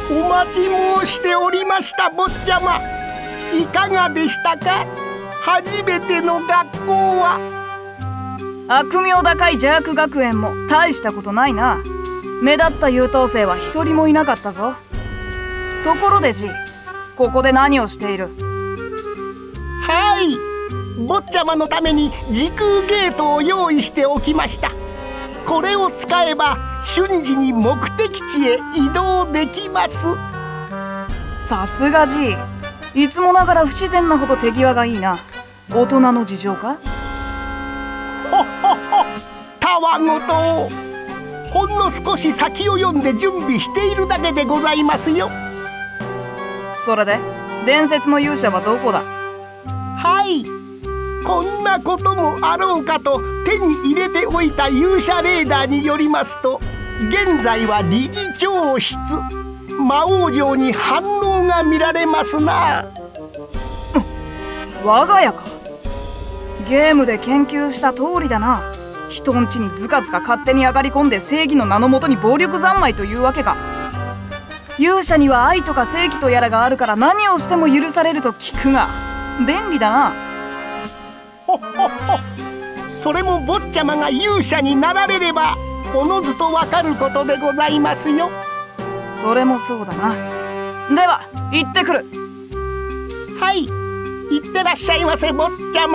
お待ち申しておりました坊ちゃま。いかがでしたか、初めての学校は。 悪名高い邪悪学園も大したことないな。目立った優等生は一人もいなかったぞ。ところでじい、ここで何をしている？ はい、坊ちゃまのために時空ゲートを用意しておきました。これを使えば瞬時に目的地へ移動できます。 さすがじい、いつもながら不自然なほど手際がいいな。大人の事情か？ ほっほっほ、たわごとを。ほんの少し先を読んで準備しているだけでございますよ。 それで伝説の勇者はどこだ？ はい、こんなこともあろうかと手に入れておいた勇者レーダーによりますと、現在は理事長室、魔王城に反応が見られますな。 我が家か。ゲームで研究した通りだな。人ん家にずかずか勝手に上がり込んで正義の名のもとに暴力三昧というわけか。勇者には愛とか正義とやらがあるから何をしても許されると聞くが、便利だな。 ほっほっほ、それも坊ちゃまが勇者になられればおのずとわかることでございますよ。 それもそうだな。では行ってくる。 はい、行ってらっしゃいませ坊ちゃま。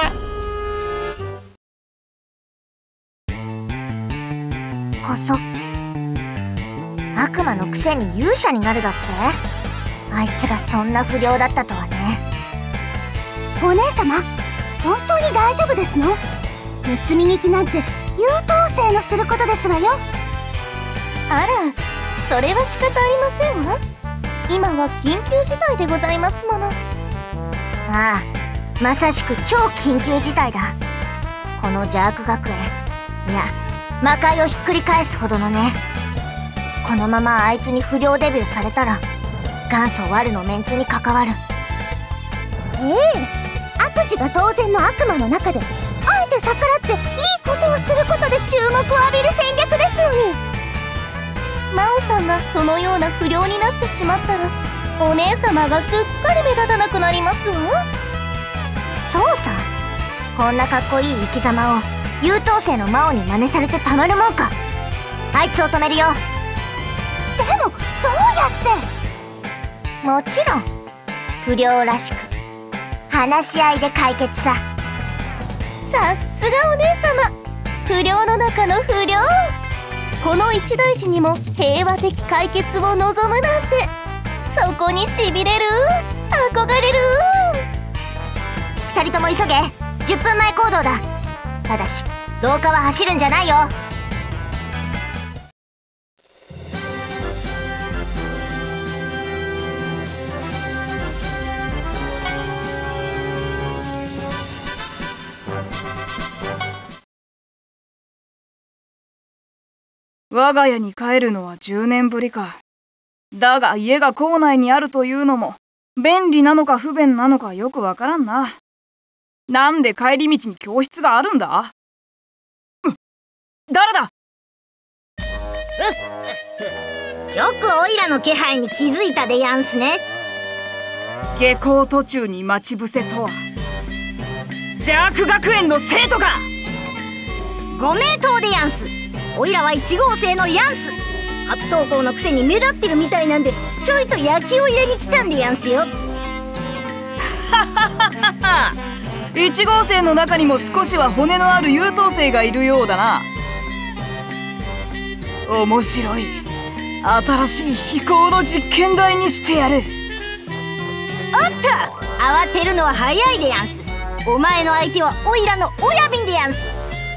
こそ悪魔のくせに勇者になるだって？あいつがそんな不良だったとはね。 お姉様、本当に大丈夫ですの？盗み聞きなんて優等生のすることですわよ。 あら、それは仕方ありませんわ。今は緊急事態でございますもの。ああ、まさしく超緊急事態だ。この邪悪学園、いや魔界をひっくり返すほどのね。このままあいつに不良デビューされたら元祖悪のメンツに関わる。 ええ、悪事が当然の悪魔の中であえて逆らっていいことをすることで注目を浴びる戦略ですのに。 真央さんがそのような不良になってしまったらお姉様がすっかり目立たなくなりますわ。 そうさ、 こんなかっこいい生き様を優等生の魔王に真似されてたまるもんか。あいつを止めるよ。 でもどうやって？ もちろん不良らしく話し合いで解決さ。さすがお姉様、不良の中の不良。この一大事にも平和的解決を望むなんて、そこにしびれる、憧れる。二人とも急げ、10分前行動だ。ただし廊下は走るんじゃないよ。 我が家に帰るのは10年ぶりか。だが家が校内にあるというのも便利なのか不便なのかよくわからんな。なんで帰り道に教室があるんだ？誰だ？ よくオイラの気配に気づいたでやんすね。 下校途中に待ち伏せとは。邪悪学園の生徒か！ ご名答でやんす。オイラは1号生のヤンス。初登校のくせに目立ってるみたいなんでちょいと焼きを入れに来たんでやんすよ。はははは。1号生の中にも少しは骨のある優等生がいるようだな。面白い。新しい飛行の実験台にしてやる。 おっと、慌てるのは早いでやんす。お前の相手はオイラの親瓶でやんす。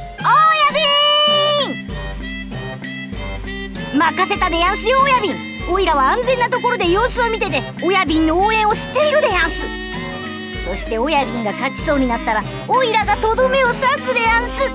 親瓶任せたでやんすよ。親瓶、オイラは安全なところで様子を見てて親瓶の応援をしているでやんす。そして親瓶が勝ちそうになったらオイラがとどめを刺すでやんす。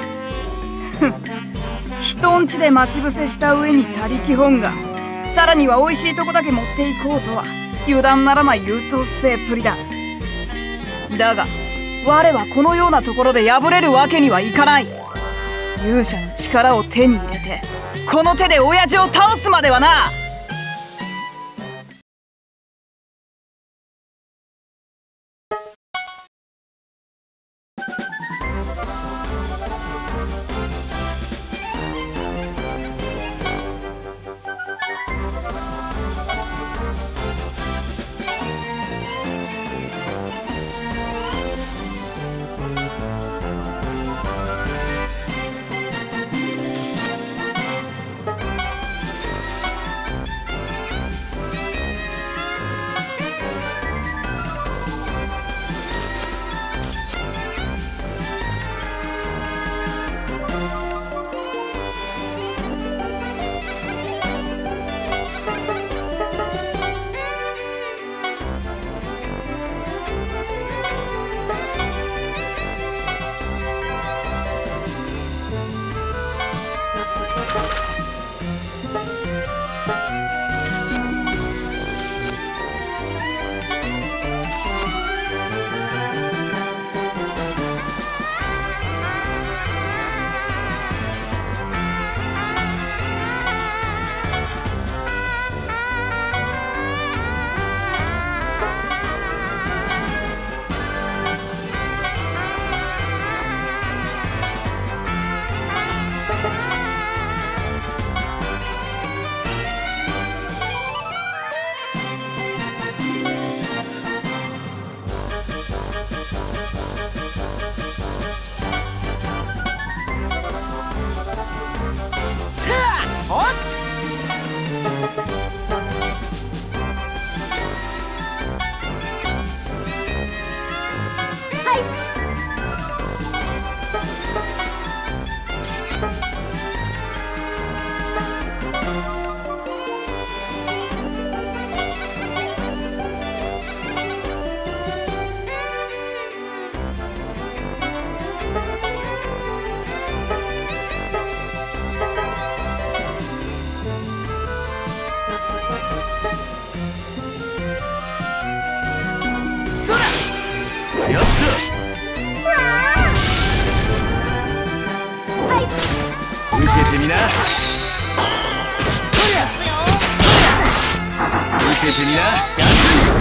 人んちで待ち伏せした上に他力本願、さらには美味しいとこだけ持っていこうとは油断ならない優等生っぷりだ。だが我はこのようなところで敗れるわけにはいかない。勇者の力を手に入れてこの手で親父を倒すまではな。 な。とりゃ見せてみな。ガツン。